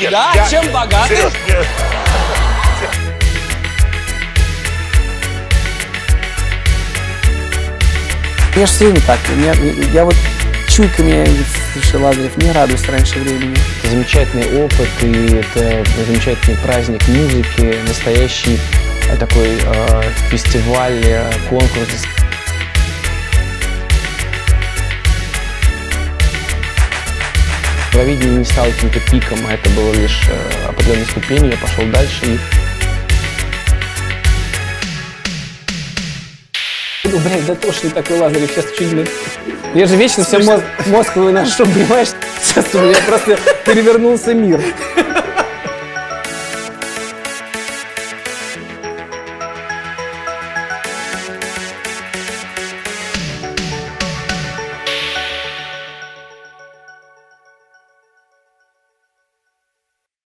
Да, чем богаты? Сереж, нет. Я же все время так. Я вот чуйка меня решил Лазарев, не радуюсь раньше времени. Это замечательный опыт, и это замечательный праздник музыки, настоящий такой фестиваль, конкурс. Евровидение не стало каким-то пиком, а это было лишь определенной ступенью, я пошел дальше. Ну, блядь, да тошный такой Лазарев, сейчас чуть-чуть. Я же вечно все мозг выношу, понимаешь? Сейчас у меня просто перевернулся мир.